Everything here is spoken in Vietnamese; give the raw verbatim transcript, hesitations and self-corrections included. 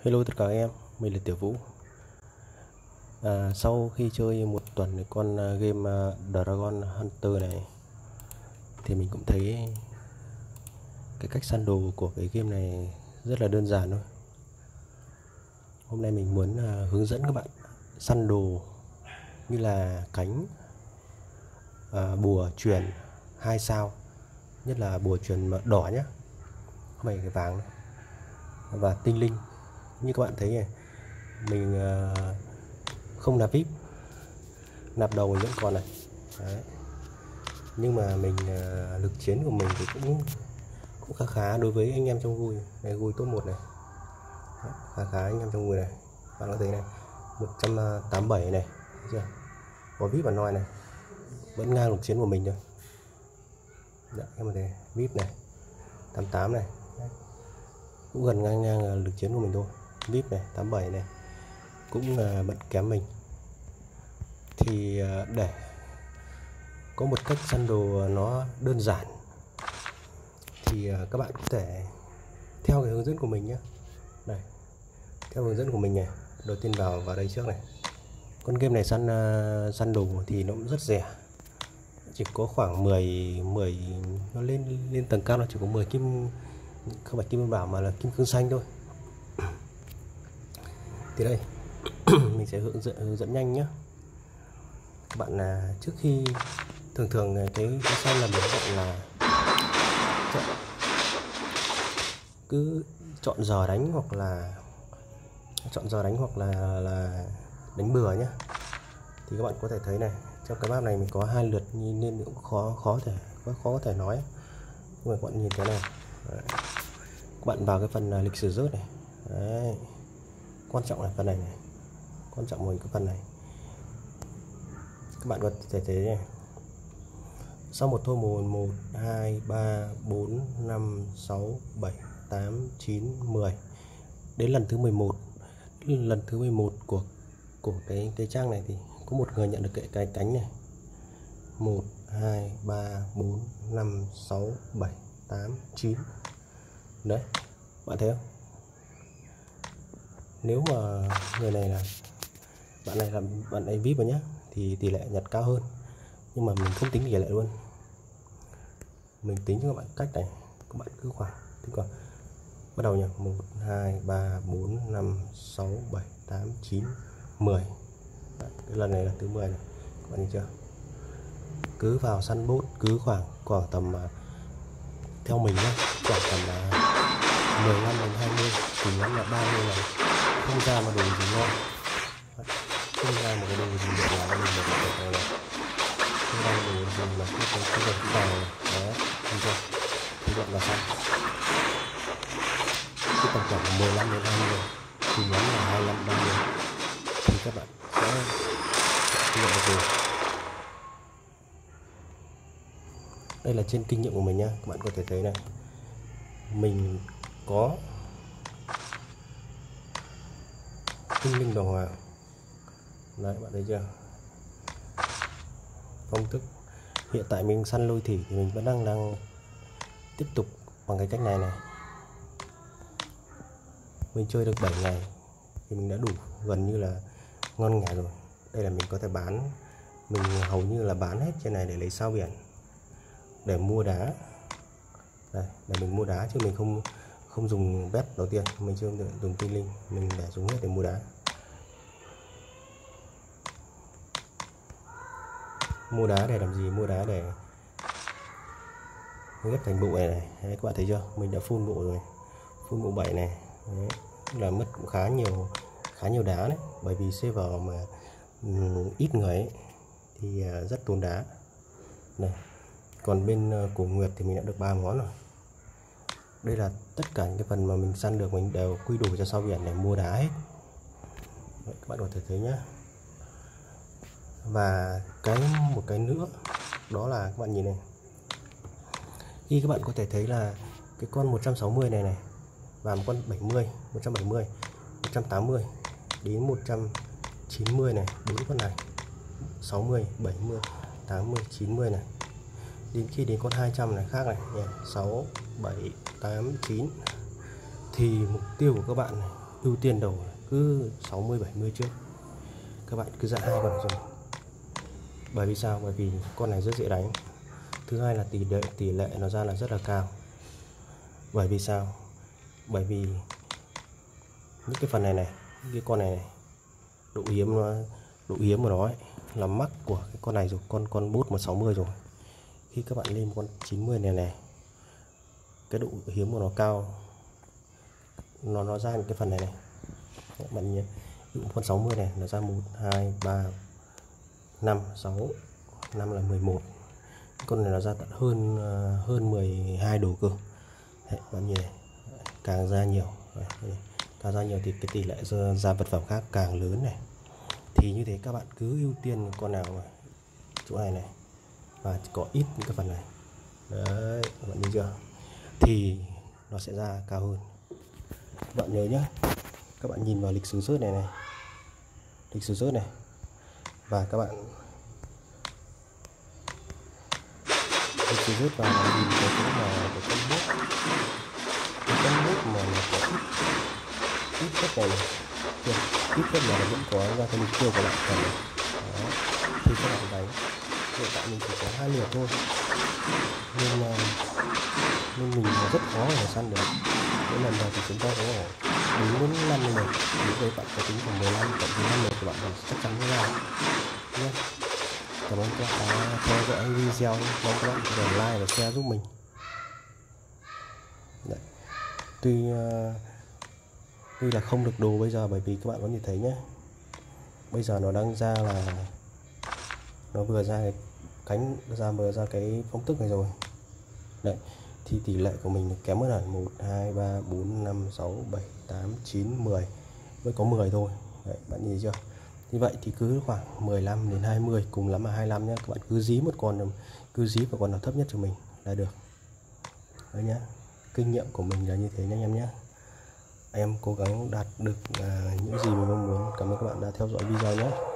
Hello tất cả các em, mình là Tiểu Vũ. À, sau khi chơi một tuần cái con à, game à, Dragon Hunter này thì mình cũng thấy cái cách săn đồ của cái game này rất là đơn giản thôi. Hôm nay mình muốn à, hướng dẫn các bạn săn đồ như là cánh, à, bùa truyền hai sao, nhất là bùa truyền mà đỏ nhé, không phải cái vàng nữa. Và tinh linh. Như các bạn thấy này, mình à, không nạp vê i pê, nạp đầu vẫn còn này. Đấy. Nhưng mà mình uh, lực chiến của mình thì cũng cũng khá khá đối với anh em trong vui này, vui top một này. Đấy, khá khá anh em trong vui này, bạn có thấy này, một trăm tám mươi bảy này, thấy chưa? Có vê i pê bản noi này, vẫn ngang lực chiến của mình thôi. Đấy, em có thấy vê i pê này tám mươi tám này. Đấy. Cũng gần ngang ngang lực chiến của mình thôi. vê i pê này tám mươi bảy này cũng uh, bận kém mình. Thì uh, để có một cách săn đồ nó đơn giản thì các bạn có thể theo cái hướng dẫn của mình nhé. Đây, theo hướng dẫn của mình này, đầu tiên vào vào đây trước này. Con game này săn săn đồ thì nó cũng rất rẻ, chỉ có khoảng mười mười nó lên lên tầng cao nó chỉ có mười kim, không phải kim nguyên bảo mà là kim cương xanh thôi. Thì đây mình sẽ hướng dẫn hướng dẫn nhanh nhé các bạn. Là trước khi thường thường cái cái sai lầm của các bạn là chọn, cứ chọn giờ đánh hoặc là chọn giờ đánh hoặc là là đánh bừa nhé. Thì các bạn có thể thấy này, trong cái map này mình có hai lượt nên cũng khó khó thể khó có thể nói. Nhưng mà các bạn nhìn cái này. Đấy. Các bạn vào cái phần lịch sử rớt này. Đấy. Quan trọng là phần này này, quan trọng là cái phần này. Các bạn có thể thấy này, sau một thô mùa một, hai, ba, bốn, năm, sáu, bảy, tám, chín, mười, đến lần thứ mười một, lần thứ mười một của của cái cái trang này thì có một người nhận được cái, cái cánh này. một, hai, ba, bốn, năm, sáu, bảy, tám, chín. Đấy, bạn thấy không? Nếu mà người này là bạn này là bạn ấy vê i pê vào nhé thì tỷ lệ nhặt cao hơn. Nhưng mà mình không tính tỷ lệ luôn, mình tính cho các bạn cách này. Các bạn cứ khoảng tính khoảng bắt đầu nhỉ, một, hai, ba, bốn, năm, sáu, bảy, tám, chín, mười. Đấy, cái lần này là thứ mười này, các bạn nhìn chưa? Cứ vào săn bốt cứ khoảng khoảng tầm theo mình nhé, khoảng tầm là mười lăm đến hai mươi, cùng lắm là ba mươi là không ra mà đồ gì ngon. Không ra một cái đồ gì được là mình một cái này, không ra đồ gì mà không có cái đồ vào này. Đó, thấy chưa? Thì vậy là xong. Cái tầm khoảng mười lăm đến hai mươi, cùng lắm là hai mươi lăm ba mươi thì các bạn sẽ nhận được đồ. Đây là trên kinh nghiệm của mình nhá, các bạn có thể thấy này, mình có tinh linh đồ hoàng. Đấy, bạn thấy chưa? Phong thức. Hiện tại mình săn lôi thủy thì mình vẫn đang đang tiếp tục bằng cái cách này này. Mình chơi được bảy ngày thì mình đã đủ gần như là ngon nghẻ rồi. Đây là mình có thể bán, mình hầu như là bán hết trên này để lấy sao biển, để mua đá. Đây, để mình mua đá chứ mình không không dùng bet đầu tiên, mình chưa dùng tinh linh, mình để dùng hết để mua đá. Mua đá để làm gì? Mua đá để ghép thành bộ này này. Đấy, các bạn thấy chưa? Mình đã full bộ rồi, full bộ bảy này. Đấy, là mất cũng khá nhiều khá nhiều đá đấy, bởi vì server mà um, ít người ấy, thì uh, rất tốn đá. Này. Còn bên uh, cổ nguyệt thì mình đã được ba món rồi. Đây là tất cả những cái phần mà mình săn được mình đều quy đổi cho sao biển để mua đá hết. Đấy, các bạn có thể thấy nhá. Và cái một cái nữa đó là các bạn nhìn này, khi các bạn có thể thấy là cái con một trăm sáu mươi này này và một con bảy mươi, một trăm bảy mươi, một trăm tám mươi đến một trăm chín mươi này, bốn con này, sáu mươi, bảy mươi, tám mươi, chín mươi này. Đến khi đến con hai trăm này khác này, sáu, bảy, tám, chín thì mục tiêu của các bạn này ưu tiên đầu cứ sáu mươi bảy mươi trước, các bạn cứ dã hai con này cho mình. Bởi vì sao? Bởi vì con này rất dễ đánh. Thứ hai là tỷ lệ tỷ lệ nó ra là rất là cao. Bởi vì sao? Bởi vì những cái phần này này, cái con này, này độ hiếm nó độ hiếm của nó ấy, là mắc của cái con này rồi, con con bút một sáu mươi rồi. Khi các bạn lên con chín mươi này này, cái độ hiếm của nó cao, nó nó ra những cái phần này này. Các bạn nhìn con sáu mươi này nó ra một hai ba năm sáu, năm là mười một. Con này nó ra tận hơn hơn mười hai đồ cơ. Đấy, bạn nhìn này, càng ra nhiều, càng ra nhiều thì cái tỷ lệ ra, ra vật phẩm khác càng lớn này. Thì như thế các bạn cứ ưu tiên con nào này, chỗ này này, và có ít những cái phần này. Đấy, các bạn nhìn chưa? Thì nó sẽ ra cao hơn. Các bạn nhớ nhé, các bạn nhìn vào lịch sử rớt này này, lịch sử rớt này, và các bạn lịch sử rớt vào là nhìn cái chỗ mà cái con bút, cái con bút mà nó có ít ít chất này, này. Ít chất mà nó vẫn có ra cái mục tiêu của bạn cần này. Đó, thì các bạn đánh. Hiện tại mình chỉ có hai lượt thôi, nên nên mình rất khó để săn được. Mỗi lần đầu thì chúng ta có bốn đến năm lượt. Nếu với bạn có tính khoảng mười lăm cộng với năm lượt của bạn thì chắc chắn sẽ ra nhé. Cảm ơn các bạn đã theo dõi video, mong các bạn để like và share giúp mình. Đấy. Tuy uh, tuy là không được đồ bây giờ, bởi vì các bạn có nhìn thấy nhé, bây giờ nó đang ra là nó vừa ra cái cánh, ra vừa ra cái phong tức này rồi. Đấy, thì tỷ lệ của mình kém mất hẳn một hai ba bốn năm sáu bảy tám chín mười, mới có mười thôi. Đấy, bạn nhìn chưa? Như vậy thì cứ khoảng mười lăm đến hai mươi, cùng lắm là hai mươi lăm nhé. Các bạn cứ dí một con, cứ dí vào con nào thấp nhất cho mình là được. Đấy nhá, kinh nghiệm của mình là như thế nha anh em nhé. Em cố gắng đạt được uh, những gì mình mong muốn. Cảm ơn các bạn đã theo dõi video nhé.